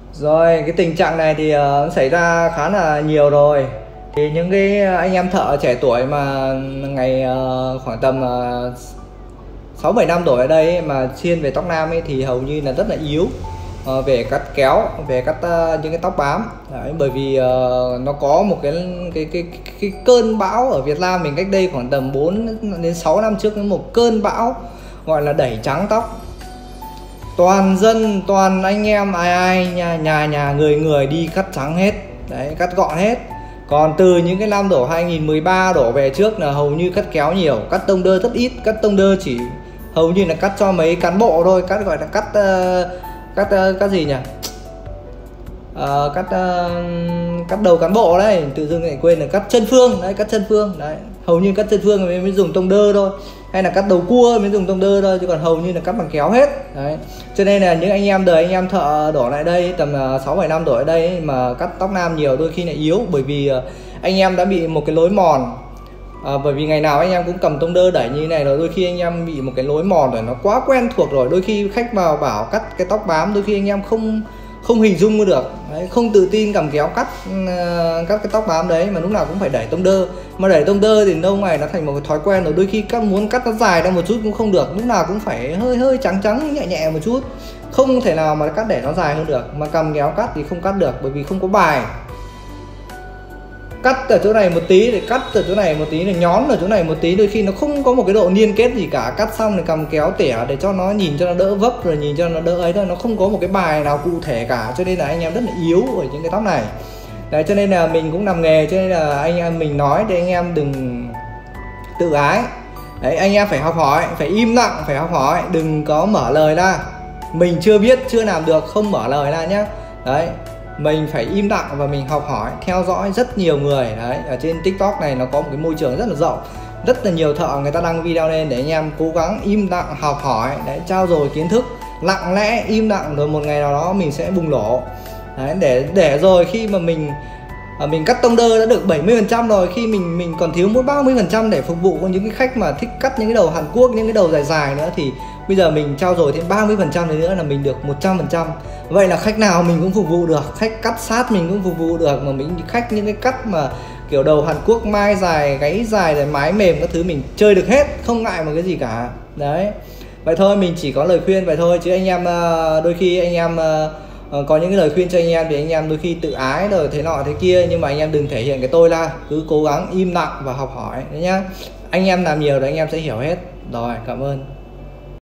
Rồi cái tình trạng này thì xảy ra khá là nhiều rồi. Thì những cái anh em thợ trẻ tuổi mà ngày khoảng tầm 6-7 năm tuổi ở đây ấy, mà chuyên về tóc nam ấy, thì hầu như là rất là yếu về cắt kéo, về cắt những cái tóc bám. Đấy, bởi vì nó có một cái cơn bão ở Việt Nam mình cách đây khoảng tầm 4 đến 6 năm trước, một cơn bão gọi là đẩy trắng tóc. Toàn dân, toàn anh em ai nhà người đi cắt trắng hết. Đấy, cắt gọn hết. Còn từ những cái năm đổ 2013 đổ về trước là hầu như cắt kéo nhiều, cắt tông đơ rất ít. Cắt tông đơ chỉ hầu như là cắt cho mấy cán bộ thôi, cắt gọi là cắt gì nhỉ, cắt đầu cán bộ đấy, tự dưng lại quên là cắt chân phương đấy, cắt chân phương đấy, hầu như cắt chân phương mới dùng tông đơ thôi, hay là cắt đầu cua mới dùng tông đơ thôi, chứ còn hầu như là cắt bằng kéo hết đấy. Cho nên là những anh em đời anh em thợ đổ lại đây tầm 6-7 năm đổ ở đây ấy, mà cắt tóc nam nhiều đôi khi lại yếu, bởi vì anh em đã bị một cái lối mòn. Bởi vì ngày nào anh em cũng cầm tông đơ đẩy như thế này rồi, đôi khi anh em bị một cái lối mòn rồi, nó quá quen thuộc rồi. Đôi khi khách vào bảo cắt cái tóc bám, đôi khi anh em không hình dung được đấy, không tự tin cầm kéo cắt cái tóc bám đấy, mà lúc nào cũng phải đẩy tông đơ. Mà đẩy tông đơ thì lâu ngày nó thành một cái thói quen rồi, đôi khi muốn cắt nó dài ra một chút cũng không được, lúc nào cũng phải hơi trắng nhẹ nhẹ một chút, không thể nào mà cắt để nó dài hơn được. Mà cầm kéo cắt thì không cắt được, bởi vì không có bài. Cắt ở chỗ này một tí thì cắt ở chỗ này một tí, là nhón ở chỗ này một tí, đôi khi nó không có một cái độ liên kết gì cả. Cắt xong thì cầm kéo tỉa để cho nó nhìn cho nó đỡ vấp, rồi nhìn cho nó đỡ ấy thôi, nó không có một cái bài nào cụ thể cả. Cho nên là anh em rất là yếu ở những cái tóc này đấy. Cho nên là mình cũng làm nghề, cho nên là anh em mình nói để anh em đừng tự ái đấy. Anh em phải học hỏi, phải im lặng, phải học hỏi, đừng có mở lời ra. Mình chưa biết, chưa làm được, không mở lời ra nhé. Đấy, mình phải im lặng và mình học hỏi, theo dõi rất nhiều người đấy. Ở trên TikTok này nó có một cái môi trường rất là rộng, rất là nhiều thợ người ta đăng video lên để anh em cố gắng im lặng học hỏi đấy, trao dồi kiến thức, lặng lẽ im lặng, rồi một ngày nào đó mình sẽ bùng nổ đấy. Để rồi khi mà mình cắt tông đơ đã được 70% rồi, khi mình còn thiếu mỗi 30% để phục vụ cho những cái khách mà thích cắt những cái đầu Hàn Quốc, những cái đầu dài dài nữa, thì bây giờ mình trao dồi thêm 30% nữa là mình được 100%. Vậy là khách nào mình cũng phục vụ được, khách cắt sát mình cũng phục vụ được, mà mình khách những cái cắt mà kiểu đầu Hàn Quốc, mai dài, gáy dài, rồi mái mềm các thứ mình chơi được hết, không ngại một cái gì cả đấy. Vậy thôi, mình chỉ có lời khuyên vậy thôi, chứ anh em đôi khi anh em có những cái lời khuyên cho anh em thì anh em đôi khi tự ái rồi thế nọ thế kia, nhưng mà anh em đừng thể hiện cái tôi ra, cứ cố gắng im lặng và học hỏi đấy nhá. Anh em làm nhiều rồi anh em sẽ hiểu hết. Rồi, cảm ơn.